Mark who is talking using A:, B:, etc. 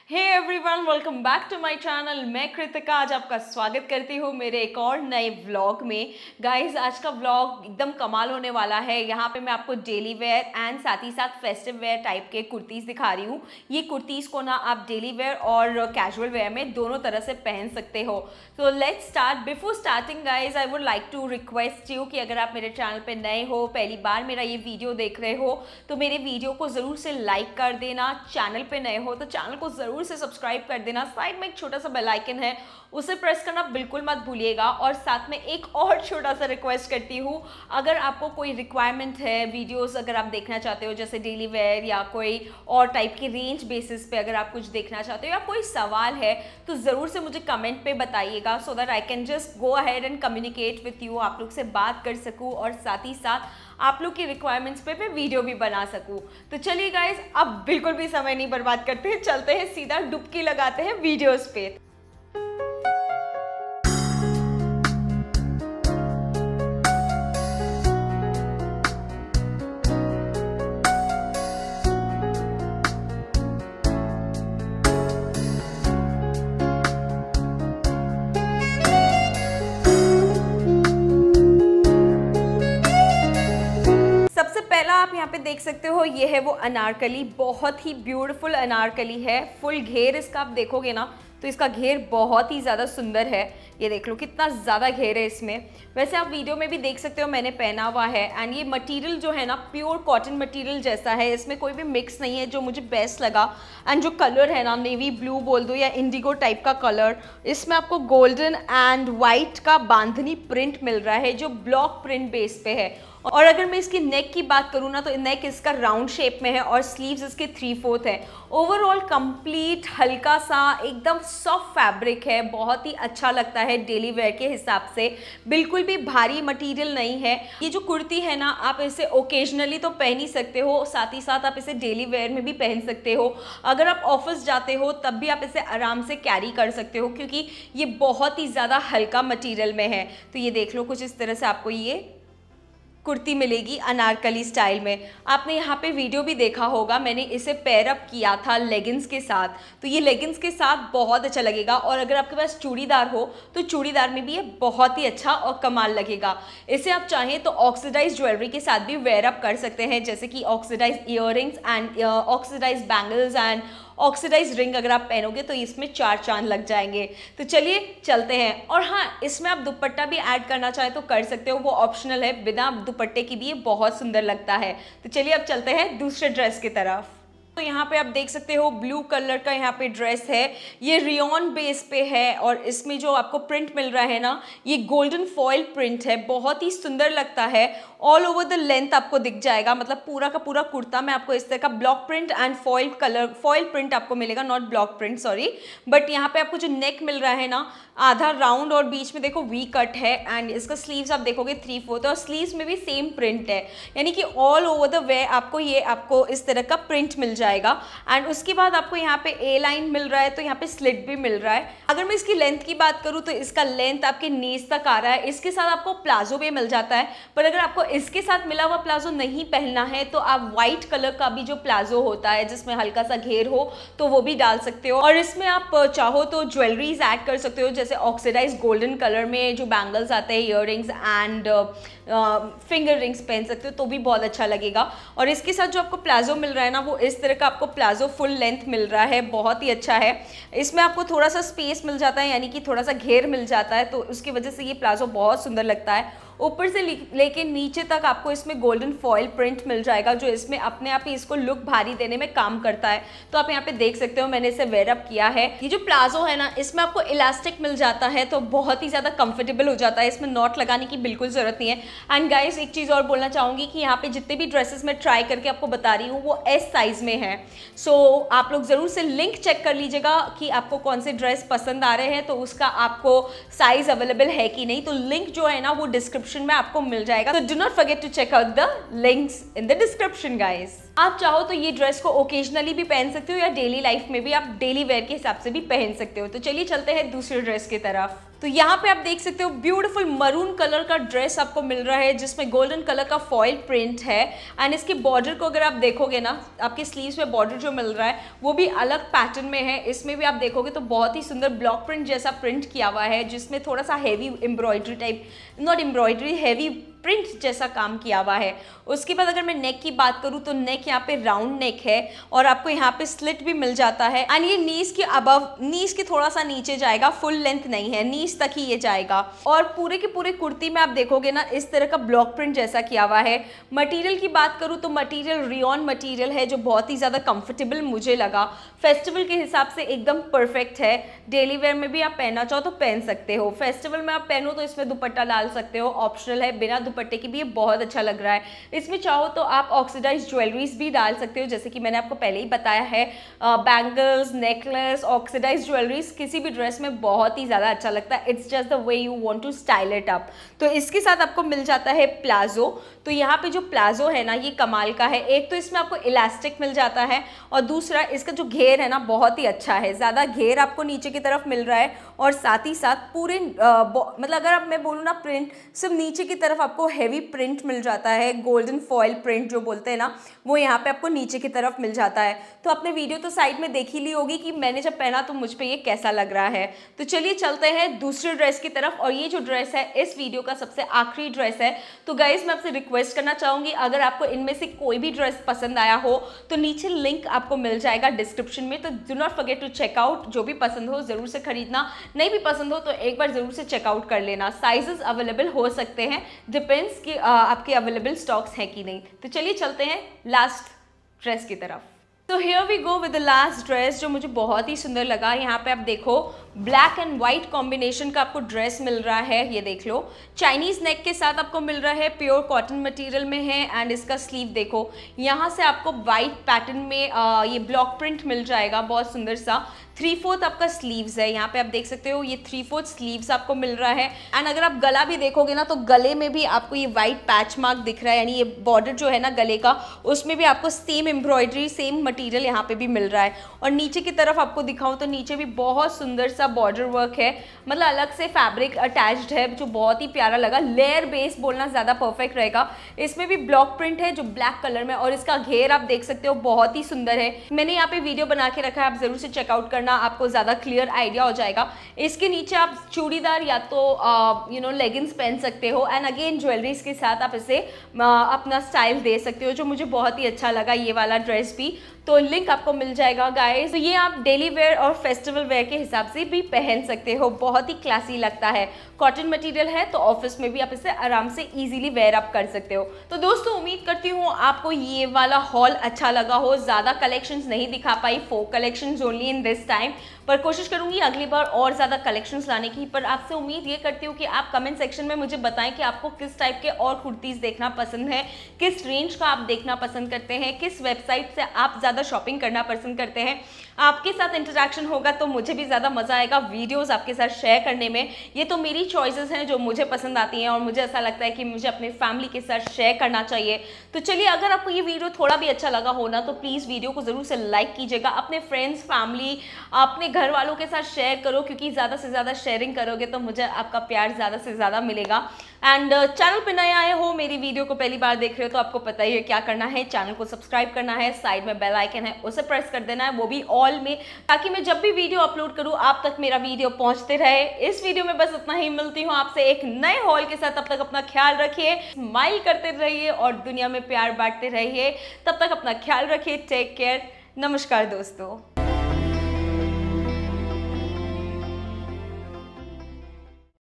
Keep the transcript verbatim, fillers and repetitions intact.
A: Hey everyone, welcome back to my channel. मैं कृतिका आज आपका स्वागत करती हूँ मेरे एक और नए व्लॉग में। गाइस, आज का व्लॉग एकदम कमाल होने वाला है। यहाँ पे मैं आपको डेली वेयर एंड साथ ही साथ फेस्टिव वेयर टाइप के कुर्तीज़ दिखा रही हूँ। ये कुर्तीज़ को ना आप डेली वेयर और कैजुअल वेयर में दोनों तरह से पहन सकते हो। तो let's start. Before starting guys, I would like to request you कि अगर आप मेरे चैनल पर नए हो, पहली बार मेरा ये वीडियो देख रहे हो, तो मेरे वीडियो को ज़रूर से लाइक कर देना। चैनल पर नए हो तो चैनल को ज़रूर से सब्सक्राइब कर देना। साइड में एक छोटा सा बेल आइकन है, उसे प्रेस करना बिल्कुल मत भूलिएगा। और साथ में एक और छोटा सा रिक्वेस्ट करती हूँ, अगर आपको कोई रिक्वायरमेंट है, वीडियोस अगर आप देखना चाहते हो जैसे डेली वेयर या कोई और टाइप की रेंज बेसिस पे अगर आप कुछ देखना चाहते हो या कोई सवाल है, तो ज़रूर से मुझे कमेंट पे बताइएगा, so that I can just go ahead and communicate with you. आप लोग से बात कर सकूँ और साथ ही साथ आप लोग की रिक्वायरमेंट्स पे मैं वीडियो भी बना सकूं। तो चलिए गाइज, अब बिल्कुल भी समय नहीं बर्बाद करते हैं, चलते हैं सीधा डुबकी लगाते हैं वीडियोस पे। सबसे पहला आप यहाँ पे देख सकते हो, ये है वो अनारकली। बहुत ही ब्यूटीफुल अनारकली है। फुल घेर इसका आप देखोगे ना तो इसका घेर बहुत ही ज़्यादा सुंदर है। ये देख लो कितना ज़्यादा घेर है इसमें। वैसे आप वीडियो में भी देख सकते हो मैंने पहना हुआ है। एंड ये मटेरियल जो है ना प्योर कॉटन मटेरियल जैसा है, इसमें कोई भी मिक्स नहीं है, जो मुझे बेस्ट लगा। एंड जो कलर है ना, नेवी ब्लू बोल दो या इंडिगो टाइप का कलर, इसमें आपको गोल्डन एंड वाइट का बांधनी प्रिंट मिल रहा है जो ब्लॉक प्रिंट बेस पे है। और अगर मैं इसकी नेक की बात करूँ ना, तो नेक इसका राउंड शेप में है और स्लीव्स इसके थ्री फोर्थ है। ओवरऑल कंप्लीट हल्का सा एकदम सॉफ्ट फैब्रिक है, बहुत ही अच्छा लगता है डेली वेयर के हिसाब से। बिल्कुल भी भारी मटेरियल नहीं है। ये जो कुर्ती है ना, आप इसे ओकेजनली तो पहन ही सकते हो, साथ ही साथ आप इसे डेली वेयर में भी पहन सकते हो। अगर आप ऑफिस जाते हो तब भी आप इसे आराम से कैरी कर सकते हो, क्योंकि ये बहुत ही ज़्यादा हल्का मटीरियल में है। तो ये देख लो, कुछ इस तरह से आपको ये कुर्ती मिलेगी अनारकली स्टाइल में। आपने यहाँ पे वीडियो भी देखा होगा, मैंने इसे पेयर अप किया था लेगिंग्स के साथ, तो ये लेगिंग्स के साथ बहुत अच्छा लगेगा। और अगर आपके पास चूड़ीदार हो तो चूड़ीदार में भी ये बहुत ही अच्छा और कमाल लगेगा। इसे आप चाहें तो ऑक्सीडाइज ज्वेलरी के साथ भी वेयर अप कर सकते हैं, जैसे कि oxidise earrings and oxidise bangles and oxidise ring अगर आप पहनोगे तो इसमें चार चांद लग जाएंगे। तो चलिए चलते हैं। और हाँ, इसमें आप दुपट्टा भी ऐड करना चाहे तो कर सकते हो, वो ऑप्शनल है। बिना दुपट्टे की भी ये बहुत सुंदर लगता है। तो चलिए अब चलते हैं दूसरे ड्रेस की तरफ। तो यहाँ पे आप देख सकते हो ब्लू कलर का यहाँ पे ड्रेस है। ये रियॉन बेस पे है और इसमें जो आपको प्रिंट मिल रहा है ना, ये गोल्डन फॉयल प्रिंट है। बहुत ही सुंदर लगता है। ऑल ओवर द लेंथ आपको दिख जाएगा, मतलब पूरा का पूरा कुर्ता में आपको इस तरह का block print and foil colour foil print आपको मिलेगा, not block print sorry. But यहाँ पे आपको जो नेक मिल रहा है ना, आधा राउंड और बीच में देखो वी कट है। एंड इसका स्लीव्स आप देखोगे थ्री फोर्थ, और स्लीव्स में भी सेम प्रिंट है, यानी कि ऑल ओवर द वे आपको ये आपको इस तरह का प्रिंट मिल जाएगा। एंड उसके बाद आपको यहाँ पे ए लाइन मिल रहा है, तो यहाँ पे स्लिट भी मिल रहा है। अगर मैं इसकी लेंथ की बात करूँ तो इसका लेंथ आपके नीज तक आ रहा है। इसके साथ आपको प्लाजो भी मिल जाता है, पर अगर आपको इसके साथ मिला हुआ प्लाजो नहीं पहनना है तो आप व्हाइट कलर का भी जो प्लाजो होता है जिसमें हल्का सा घेर हो, तो वो भी डाल सकते हो। और इसमें आप चाहो तो ज्वेलरीज ऐड कर सकते हो, जैसे ऑक्सीडाइज गोल्डन कलर में जो बैंगल्स आते हैं, ईयररिंग्स एंड फिंगर रिंग्स पहन सकते हो, तो भी बहुत अच्छा लगेगा। और इसके साथ जो आपको प्लाजो मिल रहा है ना, वो इस तरह का आपको प्लाजो फुल लेंथ मिल रहा है, बहुत ही अच्छा है। इसमें आपको थोड़ा सा स्पेस मिल जाता है, यानी कि थोड़ा सा घेर मिल जाता है, तो उसकी वजह से ये प्लाजो बहुत सुंदर लगता है। ऊपर से लेके नीचे तक आपको इसमें गोल्डन फॉयल प्रिंट मिल जाएगा, जो इसमें अपने आप ही इसको लुक भारी देने में काम करता है। तो आप यहाँ पे देख सकते हो मैंने इसे वेयर अप किया है। ये जो प्लाजो है ना, इसमें आपको इलास्टिक मिल जाता है, तो बहुत ही ज़्यादा कंफर्टेबल हो जाता है। इसमें नॉट लगाने की बिल्कुल ज़रूरत नहीं है। एंड गाइस, एक चीज़ और बोलना चाहूँगी कि यहाँ पे जितने भी ड्रेसेस मैं ट्राई करके आपको बता रही हूँ वो एस साइज़ में है। सो so, आप लोग ज़रूर से लिंक चेक कर लीजिएगा कि आपको कौन से ड्रेस पसंद आ रहे हैं, तो उसका आपको साइज़ अवेलेबल है कि नहीं। तो लिंक जो है ना वो डिस्क्रिप्शन में आपको मिल जाएगा। तो do not forget to check out the links in the description guys. आप चाहो तो ये ड्रेस को ओकेजनली भी पहन सकते हो या डेली लाइफ में भी आप डेली वेयर के हिसाब से भी पहन सकते हो। तो चलिए चलते हैं दूसरे ड्रेस की तरफ। तो यहाँ पे आप देख सकते हो ब्यूटीफुल मरून कलर का ड्रेस आपको मिल रहा है जिसमें गोल्डन कलर का फॉइल प्रिंट है। एंड इसके बॉर्डर को अगर आप देखोगे ना, आपके स्लीव्स में बॉर्डर जो मिल रहा है वो भी अलग पैटर्न में है। इसमें भी आप देखोगे तो बहुत ही सुंदर ब्लॉक प्रिंट जैसा प्रिंट किया हुआ है जिसमें थोड़ा सा heavy embroidery type, not embroidery, heavy print जैसा काम किया हुआ है। उसके बाद अगर मैं नेक की बात करूँ तो नेक यहाँ पे राउंड नेक है और आपको यहाँ पे स्लिट भी मिल जाता है। एंड ये नीज के अबव, नीज के थोड़ा सा नीचे जाएगा, फुल लेंथ नहीं है, नीज तक ही ये जाएगा। और पूरे के पूरे कुर्ती में आप देखोगे ना इस तरह का ब्लॉक प्रिंट जैसा किया हुआ है। मटेरियल की बात करूँ तो मटेरियल रियॉन मटेरियल है जो बहुत ही ज़्यादा कंफर्टेबल मुझे लगा। फेस्टिवल के हिसाब से एकदम परफेक्ट है। डेली वेयर में भी आप पहनना चाहो तो पहन सकते हो। फेस्टिवल में आप पहनो तो इसमें दुपट्टा डाल सकते हो, ऑप्शनल है। बिना दुपट्टे की भी ये बहुत अच्छा लग रहा है। इसमें चाहो तो आप ऑक्सीडाइज ज्वेलरीज भी डाल सकते हो, जैसे कि मैंने आपको पहले ही बताया है। बैंगल्स, नेकलेस, ऑक्सीडाइज ज्वेलरीज किसी भी ड्रेस में बहुत ही ज़्यादा अच्छा लगता है। It's just the way you want to style it up. तो इसके साथ आपको मिल जाता है प्लाजो। तो यहाँ पे जो प्लाजो है ना ये कमाल का है। एक तो इसमें आपको इलास्टिक मिल जाता है और दूसरा इसका जो घेर है ना बहुत ही अच्छा है। ज़्यादा घेर आपको नीचे की तरफ मिल रहा है और साथ ही साथ पूरे आ, मतलब अगर आप मैं बोलूँ ना प्रिंट, सिर्फ नीचे की तरफ आपको हैवी प्रिंट मिल जाता है। गोल्डन फॉइल प्रिंट जो बोलते हैं ना वो यहाँ पे आपको नीचे की तरफ मिल जाता है। तो आपने वीडियो तो साइड में देख ही ली होगी कि मैंने जब पहना तो मुझ पे ये कैसा लग रहा है। तो चलिए चलते हैं दूसरे ड्रेस की तरफ। और ये जो ड्रेस है इस वीडियो का सबसे आखिरी ड्रेस है। तो गाइज मैं आपसे रिक्वेस्ट करना चाहूँगी, अगर आपको इनमें से कोई भी ड्रेस पसंद आया हो तो नीचे लिंक आपको मिल जाएगा डिस्क्रिप्शन में। तो do not forget to check out. जो भी पसंद हो ज़रूर से खरीदना, नहीं भी पसंद हो तो एक बार ज़रूर से चेकआउट कर लेना। साइजेस अवेलेबल हो सकते हैं, डिपेंड्स कि आपके अवेलेबल स्टॉक्स हैं कि नहीं। तो चलिए चलते हैं लास्ट ड्रेस की तरफ। तो here we go with the last dress जो मुझे बहुत ही सुंदर लगा। यहाँ पे आप देखो ब्लैक एंड वाइट कॉम्बिनेशन का आपको ड्रेस मिल रहा है। ये देख लो, चाइनीज नेक के साथ आपको मिल रहा है, प्योर कॉटन मटेरियल में है। एंड इसका स्लीव देखो, यहाँ से आपको वाइट पैटर्न में आ, ये ब्लॉक प्रिंट मिल जाएगा, बहुत सुंदर सा। थ्री फोर्थ आपका स्लीव्स है, यहाँ पे आप देख सकते हो ये थ्री फोर्थ स्लीव्स आपको मिल रहा है। एंड अगर आप गला भी देखोगे ना तो गले में भी आपको ये वाइट पैच मार्क दिख रहा है, यानी ये बॉर्डर जो है ना गले का उसमें भी आपको सेम एम्ब्रॉयडरी, सेम मटेरियल यहाँ पे भी मिल रहा है। और नीचे की तरफ आपको दिखाऊं तो नीचे भी बहुत सुंदर सा बॉर्डर वर्क है, मतलब अलग से फैब्रिक अटैच्ड है जो बहुत ही प्यारा लगा। लेयर बेस बोलना ज़्यादा परफेक्ट रहेगा। इसमें भी ब्लॉक प्रिंट है जो ब्लैक कलर में, और इसका घेर आप देख सकते हो बहुत ही सुंदर है। मैंने यहाँ पे वीडियो बना के रखा है, आप जरूर से चेकआउट करना, आपको ज़्यादा क्लियर आइडिया हो जाएगा। इसके नीचे आप चूड़ीदार या तो यू नो लेगिंग्स पहन सकते हो। एंड अगेन ज्वेलरीज के साथ आप इसे uh, अपना स्टाइल दे सकते हो, जो मुझे बहुत ही अच्छा लगा ये वाला ड्रेस भी। तो लिंक आपको मिल जाएगा गाइस। तो ये आप डेली वेयर और फेस्टिवल वेयर के हिसाब से भी पहन सकते हो, बहुत ही क्लासी लगता है। कॉटन मटेरियल है तो ऑफिस में भी आप इसे आराम से इजीली वेयर अप कर सकते हो। तो दोस्तों उम्मीद करती हूँ आपको ये वाला हॉल अच्छा लगा हो। ज़्यादा कलेक्शंस नहीं दिखा पाई, four collections only in this time, पर कोशिश करूंगी अगली बार और ज़्यादा कलेक्शंस लाने की। पर आपसे उम्मीद ये करती हूँ कि आप कमेंट सेक्शन में मुझे बताएं कि आपको किस टाइप के और कुर्तीज़ देखना पसंद है, किस रेंज का आप देखना पसंद करते हैं, किस वेबसाइट से आप ज़्यादा शॉपिंग करना पसंद करते हैं। आपके साथ इंटरेक्शन होगा तो मुझे भी ज़्यादा मज़ा आएगा वीडियोस आपके साथ शेयर करने में। ये तो मेरी चॉइसेस हैं जो मुझे पसंद आती हैं और मुझे ऐसा लगता है कि मुझे अपने फैमिली के साथ शेयर करना चाहिए। तो चलिए, अगर आपको ये वीडियो थोड़ा भी अच्छा लगा हो ना तो प्लीज़ वीडियो को ज़रूर से लाइक कीजिएगा, अपने फ्रेंड्स, फैमिली, अपने घर वालों के साथ शेयर करो, क्योंकि ज़्यादा से ज़्यादा शेयरिंग करोगे तो मुझे आपका प्यार ज़्यादा से ज़्यादा मिलेगा। एंड चैनल पर नए आए हो, मेरी वीडियो को पहली बार देख रहे हो तो आपको पता ही है क्या करना है। चैनल को सब्सक्राइब करना है, साइड में बेल आइकन है उसे प्रेस कर देना है, वो भी ऑल में, ताकि मैं जब भी वीडियो अपलोड करूं आप तक मेरा वीडियो पहुंचते रहे। इस वीडियो में बस इतना ही, मिलती हूं आपसे एक नए हॉल के साथ। तब तक अपना ख्याल रखिए, स्माइल करते रहिए और दुनिया में प्यार बांटते रहिए। तब तक अपना ख्याल रखिए। Take care. नमस्कार दोस्तों।